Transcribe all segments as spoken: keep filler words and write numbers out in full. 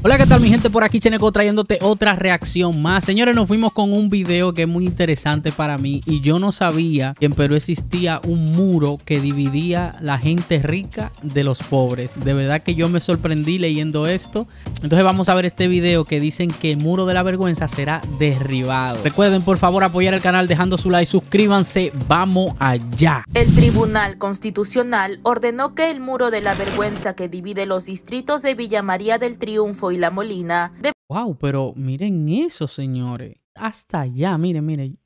Hola, ¿qué tal mi gente? Por aquí Cheneco trayéndote otra reacción más. Señores, nos fuimos con un video que es muy interesante para mí y yo no sabía que en Perú existía un muro que dividía la gente rica de los pobres. De verdad que yo me sorprendí leyendo esto. Entonces vamos a ver este video que dicen que el muro de la vergüenza será derribado. Recuerden por favor apoyar el canal dejando su like, suscríbanse, vamos allá. El Tribunal Constitucional ordenó que el muro de la vergüenza que divide los distritos de Villa María del Triunfo y La Molina de... Wow, pero miren eso, señores. Hasta allá, miren, miren.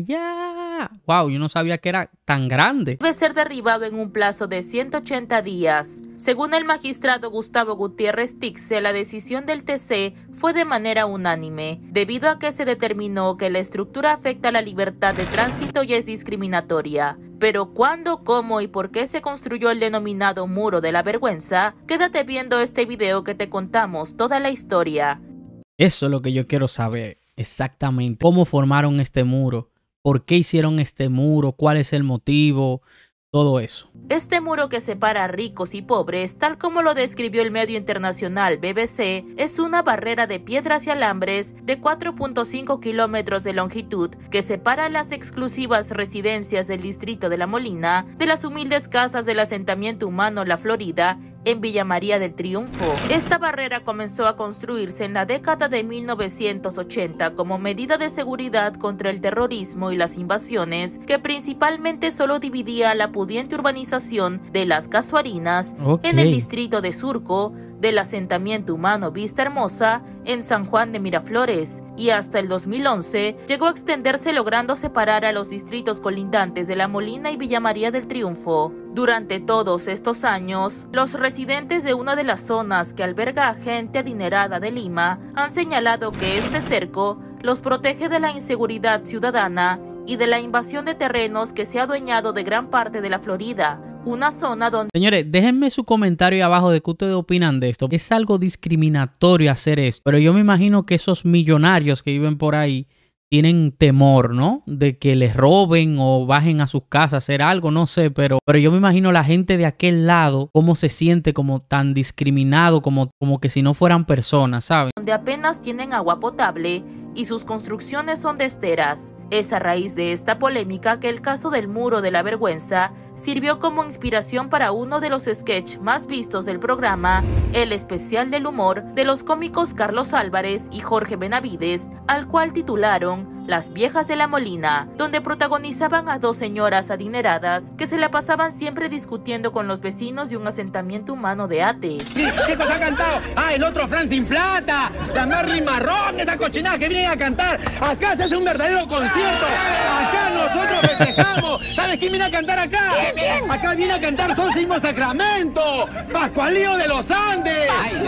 Allá. Wow, yo no sabía que era tan grande. Debe ser derribado en un plazo de ciento ochenta días. Según el magistrado Gustavo Gutiérrez Tixe, la decisión del T C fue de manera unánime, debido a que se determinó que la estructura afecta la libertad de tránsito y es discriminatoria. Pero ¿cuándo, cómo y por qué se construyó el denominado muro de la vergüenza? Quédate viendo este video que te contamos toda la historia. Eso es lo que yo quiero saber exactamente. ¿Cómo formaron este muro? ¿Por qué hicieron este muro? ¿Cuál es el motivo? Todo eso. Este muro que separa a ricos y pobres, tal como lo describió el medio internacional B B C, es una barrera de piedras y alambres de cuatro punto cinco kilómetros de longitud que separa las exclusivas residencias del distrito de La Molina de las humildes casas del asentamiento humano La Florida en Villa María del Triunfo. Esta barrera comenzó a construirse en la década de mil novecientos ochenta como medida de seguridad contra el terrorismo y las invasiones, que principalmente solo dividía la pudiente urbanización de Las Casuarinas okay. en el distrito de Surco del asentamiento humano Vista Hermosa en San Juan de Miraflores, y hasta el dos mil once llegó a extenderse logrando separar a los distritos colindantes de La Molina y Villa María del Triunfo. Durante todos estos años, los residentes de una de las zonas que alberga a gente adinerada de Lima han señalado que este cerco los protege de la inseguridad ciudadana y de la invasión de terrenos que se ha adueñado de gran parte de la Florida, una zona donde... Señores, déjenme su comentario abajo de qué ustedes opinan de esto. Es algo discriminatorio hacer esto, pero yo me imagino que esos millonarios que viven por ahí tienen temor, ¿no? De que les roben o bajen a sus casas a hacer algo, no sé, pero, pero yo me imagino la gente de aquel lado, cómo se siente como tan discriminado, como, como que si no fueran personas, ¿saben? Donde apenas tienen agua potable y sus construcciones son de esteras. Es a raíz de esta polémica que el caso del muro de la vergüenza sirvió como inspiración para uno de los sketches más vistos del programa, el especial del humor de los cómicos Carlos Álvarez y Jorge Benavides, al cual titularon Las Viejas de La Molina, donde protagonizaban a dos señoras adineradas que se la pasaban siempre discutiendo con los vecinos de un asentamiento humano de Ate. Sí, ¿qué cosa ha cantado? Ah, el otro Fran Sin Plata, la Marley Marrón, esa cochinada que vienen a cantar. Acá se hace un verdadero concierto. Acá nosotros festejamos. ¿Sabes quién viene a cantar acá? Acá viene a cantar Sósimo Sacramento, Pascualío de los Andes,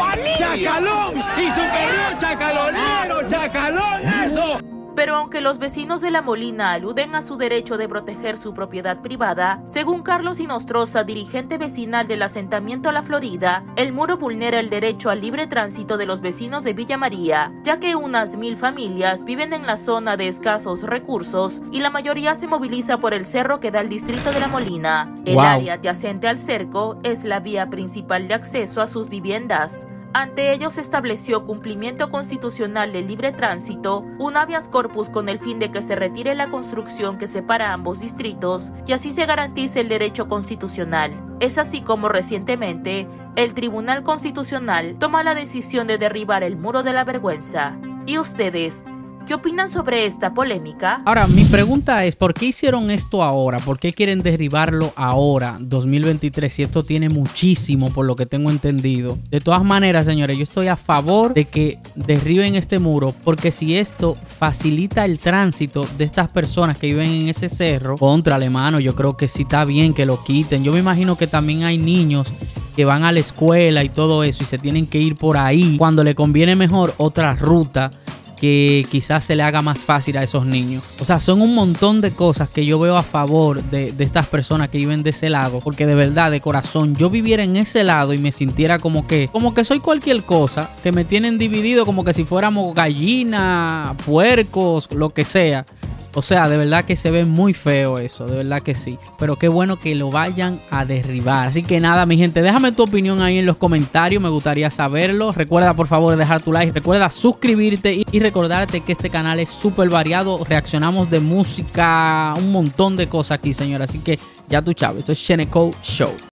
Chacalón y su querido Chacalonero, Chacalón, eso. Pero aunque los vecinos de La Molina aluden a su derecho de proteger su propiedad privada, según Carlos Inostroza, dirigente vecinal del asentamiento La Florida, el muro vulnera el derecho al libre tránsito de los vecinos de Villa María, ya que unas mil familias viven en la zona de escasos recursos y la mayoría se moviliza por el cerro que da al distrito de La Molina. El wow. área adyacente al cerco es la vía principal de acceso a sus viviendas. Ante ello se estableció cumplimiento constitucional del libre tránsito, un habeas corpus con el fin de que se retire la construcción que separa ambos distritos y así se garantice el derecho constitucional. Es así como recientemente el Tribunal Constitucional toma la decisión de derribar el muro de la vergüenza. ¿Y ustedes? ¿Qué opinan sobre esta polémica? Ahora, mi pregunta es, ¿por qué hicieron esto ahora? ¿Por qué quieren derribarlo ahora, dos mil veintitrés, si esto tiene muchísimo, por lo que tengo entendido? De todas maneras, señores, yo estoy a favor de que derriben este muro, porque si esto facilita el tránsito de estas personas que viven en ese cerro, contra alemano, yo creo que sí está bien que lo quiten. Yo me imagino que también hay niños que van a la escuela y todo eso y se tienen que ir por ahí, cuando le conviene mejor otra ruta que quizás se le haga más fácil a esos niños. O sea, son un montón de cosas que yo veo a favor de, de estas personas que viven de ese lado, porque de verdad, de corazón, yo viviera en ese lado y me sintiera como que, como que soy cualquier cosa, que me tienen dividido como que si fuéramos gallinas, puercos, lo que sea. O sea, de verdad que se ve muy feo eso, de verdad que sí. Pero qué bueno que lo vayan a derribar. Así que nada, mi gente, déjame tu opinión ahí en los comentarios, me gustaría saberlo. Recuerda por favor dejar tu like, recuerda suscribirte y, y recordarte que este canal es súper variado. Reaccionamos de música, un montón de cosas aquí, señora. Así que ya tú sabes, esto es Sheneco Show.